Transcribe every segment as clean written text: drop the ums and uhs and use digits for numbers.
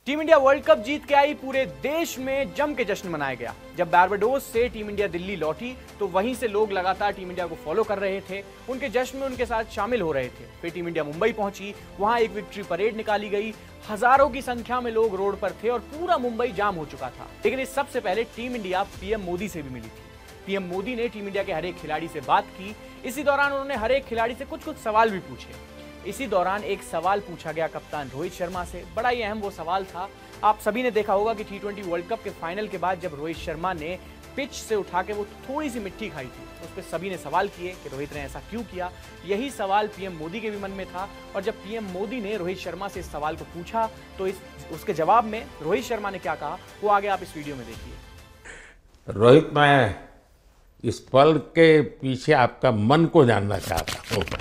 Team India world cup जीत के आई, पूरे देश में जम के जश्न मनाया गया। जब बारबाडोस से टीम इंडिया दिल्ली लौटी तो वहीं से लोग लगातार टीम इंडिया को फॉलो कर रहे थे, उनके जश्न में उनके साथ शामिल हो रहे थे। फिर टीम इंडिया मुंबई पहुंची, वहां एक विक्ट्री परेड निकाली गई। हजारों की संख्या में लोग रोड पर थे और पूरा मुंबई जाम हो चुका था। लेकिन इस सबसे पहले टीम इंडिया पीएम मोदी से भी मिली थी। पीएम मोदी ने टीम इंडिया के हर एक खिलाड़ी से बात की। इसी दौरान उन्होंने हर एक खिलाड़ी से कुछ सवाल भी पूछे। इसी दौरान एक सवाल पूछा गया कप्तान रोहित शर्मा से। बड़ा ही अहम वो सवाल था। आप सभी ने देखा होगा कि T20 वर्ल्ड कप के फाइनल के बाद जब रोहित शर्मा ने पिच से उठा के वो थोड़ी सी मिट्टी खाई थी, उस पर सभी ने सवाल किए कि रोहित ने ऐसा क्यों किया। यही सवाल पीएम मोदी के भी मन में था और जब पीएम मोदी ने रोहित शर्मा से इस सवाल को पूछा तो उसके जवाब में रोहित शर्मा ने क्या कहा वो आगे आप इस वीडियो में देखिए। रोहित, मैं इस पल के पीछे आपका मन को जानना चाहता हूँ।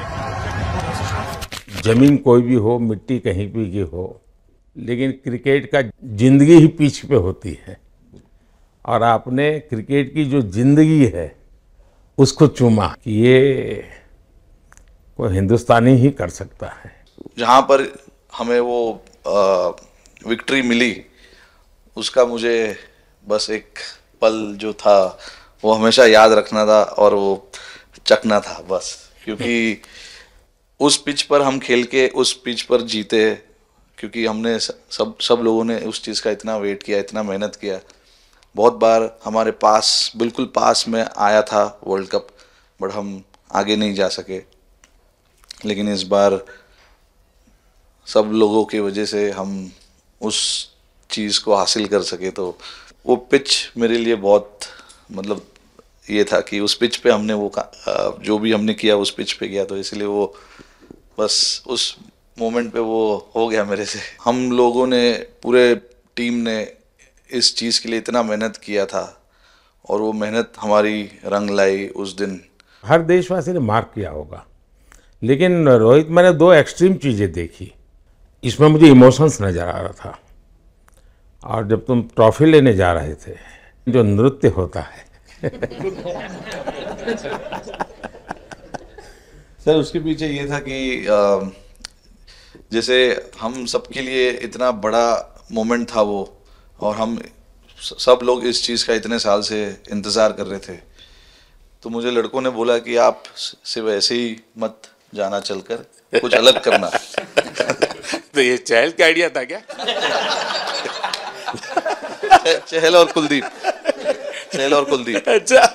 जमीन कोई भी हो, मिट्टी कहीं भी की हो, लेकिन क्रिकेट का जिंदगी ही पिच पे होती है और आपने क्रिकेट की जो जिंदगी है उसको चुमा कि ये कोई हिंदुस्तानी ही कर सकता है। जहाँ पर हमें वो विक्ट्री मिली उसका मुझे बस एक पल जो था वो हमेशा याद रखना था और वो चखना था बस, क्योंकि उस पिच पर हम खेल के उस पिच पर जीते, क्योंकि हमने सब लोगों ने उस चीज़ का इतना वेट किया, इतना मेहनत किया। बहुत बार हमारे पास, बिल्कुल पास में आया था वर्ल्ड कप, बट हम आगे नहीं जा सके। लेकिन इस बार सब लोगों की वजह से हम उस चीज़ को हासिल कर सके। तो वो पिच मेरे लिए बहुत मतलब ये था कि उस पिच पे हमने वो जो भी हमने किया उस पिच पे किया, तो इसलिए वो बस उस मोमेंट पे वो हो गया मेरे से। हम लोगों ने, पूरे टीम ने इस चीज़ के लिए इतना मेहनत किया था और वो मेहनत हमारी रंग लाई उस दिन। हर देशवासी ने मार्क किया होगा, लेकिन रोहित, मैंने दो एक्सट्रीम चीज़ें देखी। इसमें मुझे इमोशंस नज़र आ रहा था। और जब तुम ट्रॉफी लेने जा रहे थे, जो नृत्य होता है सर, उसके पीछे ये था कि जैसे हम सबके लिए इतना बड़ा मोमेंट था वो, और हम सब लोग इस चीज़ का इतने साल से इंतज़ार कर रहे थे। तो मुझे लड़कों ने बोला कि आप सिर्फ ऐसे ही मत जाना, चलकर कुछ अलग करना। तो ये चहल का आइडिया था क्या? चहल और कुलदीप। अच्छा।